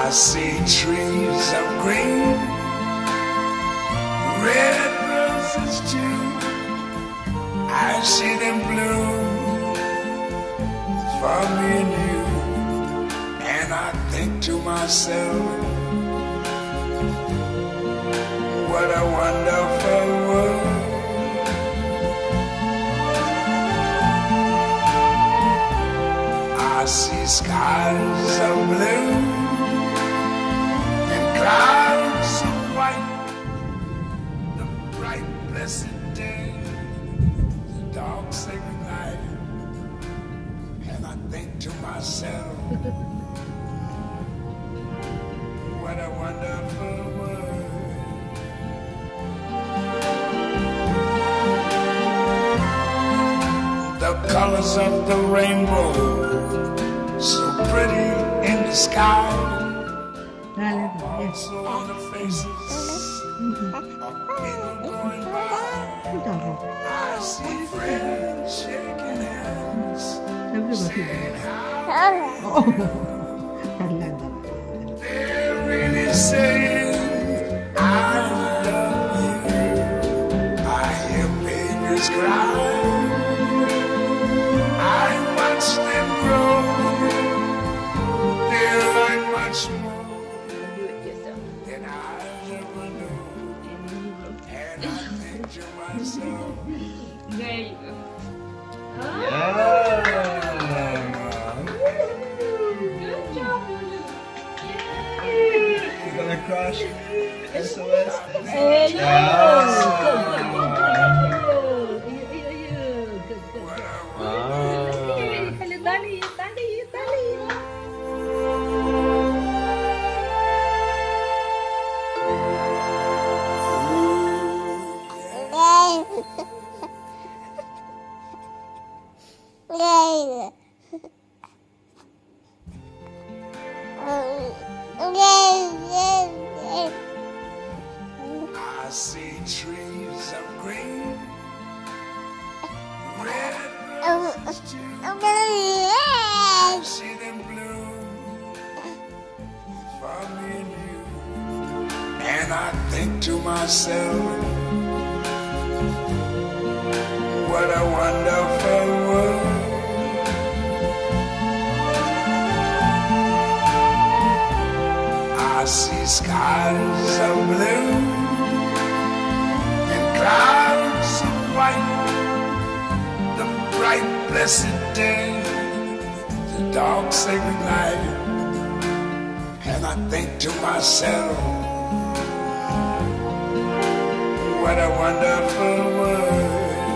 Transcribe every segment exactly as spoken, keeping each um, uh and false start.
I see trees of green, red roses too. I see them bloom for me and you. And I think to myself, what a wonderful world. I see skies of blue and clouds of white, the bright blessed day, the dark sacred night. And I think to myself, what a wonderful world. The colors of the rainbow, so pretty in the sky, also on the faces of people going by. I see friends shaking hands, saying how they're really saying I love you. I hear babies cry, I watch them grow. They're like much more than I ever knew. And I think to myself, There you go. Yeah. Good job, Lulu. You're gonna crush S O S. Hey, no. Yes. Good, good, good, good, good, good, good. Dali, dali, dali. I see trees of green, red roses too. I see them bloom for me and you. And I think to myself, what a wonderful world. I see skies of blue and clouds of white, the bright blessed day, the dark sacred night. And I think to myself, what a wonderful world.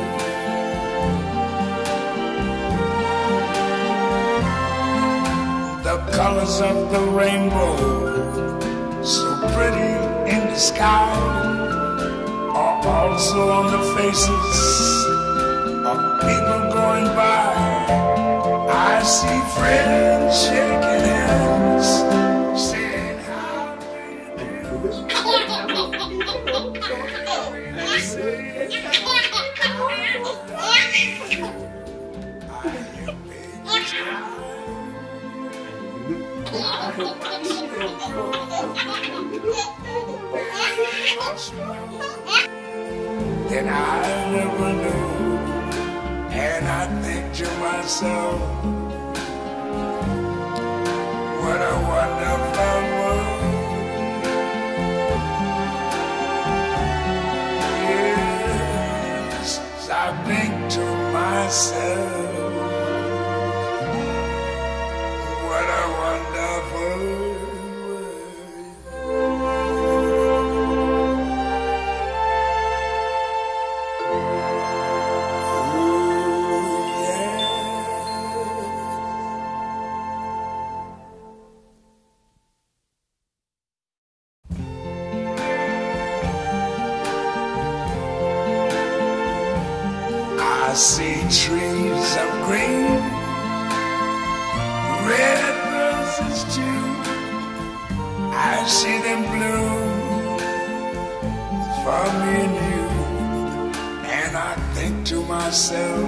The colors of the rainbow, so pretty in the sky, are also on the faces of people going by. I see friends shaking hands, saying how do you do? They say, I hear babies cry. Then I never knew. And I think to myself, what a wonderful world. Yes, I think to myself, what a wonderful world. I see trees of green, red roses too. I see them bloom for me and you. And I think to myself,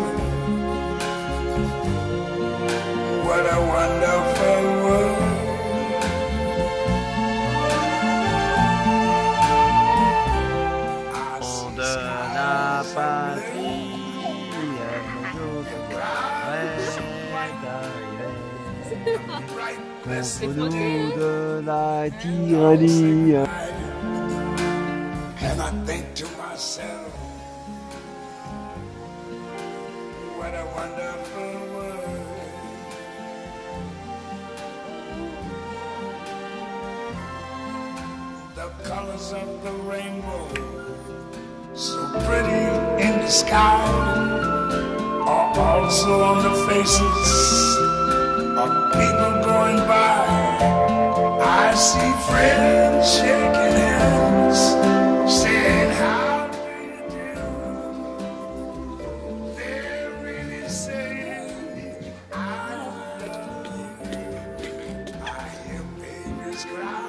what a wonderful world. bright Contre nous de la tyrannie. and I think to myself, what a wonderful world. The colors of the rainbow, so pretty in the sky, are also on the faces of people going by. I see friends shaking hands, saying how do you do. They're really saying I love you. I hear babies cry,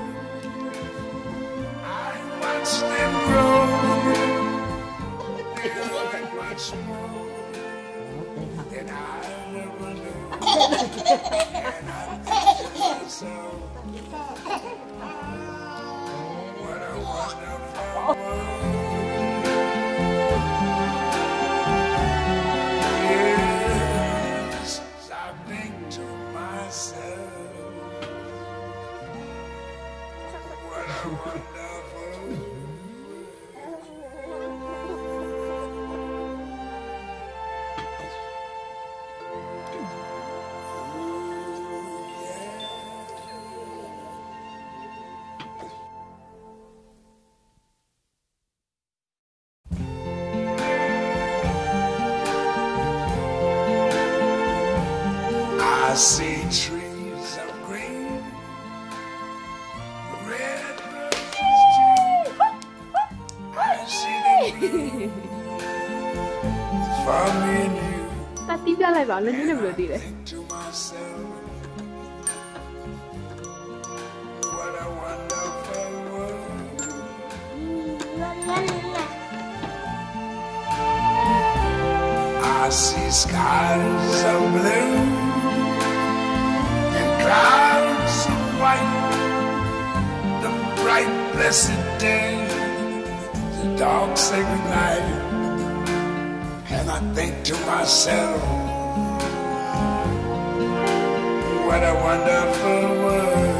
I watch them grow. They're like much more than I never knew. And I think to myself, what a wonderful world. Yes, I think to myself, what a wonderful world. I see trees of green, red roses too. I see them for me and you. Ta tiếp ra lại bảo lên những điều gì đấy. Think to myself, what a wonderful world. I see skies of blue and clouds of white, the bright blessed day, the dark sacred night, and I think to myself, what a wonderful world.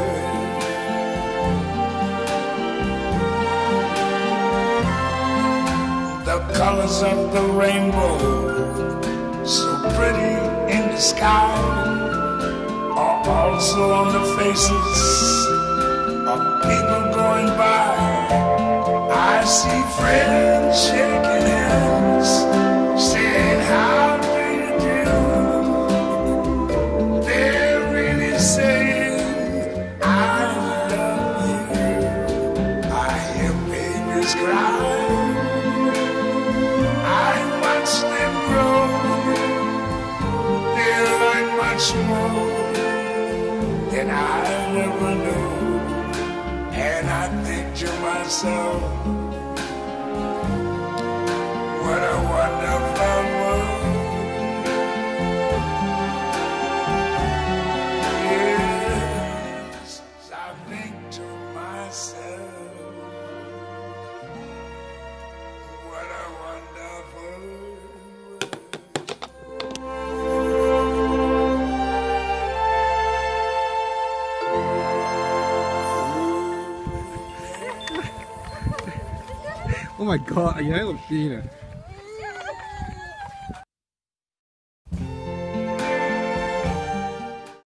The colors of the rainbow, so pretty in the sky, are also on the faces of people going by. I see friends shaking hands, saying how do you do. They're really saying I love you. I hear babies cry, I watch them grow. They're like much more than I ever knew. And I think to myself, what a wonderful world. Yes, I think to myself, what a wonderful Oh my god, are you Lucien?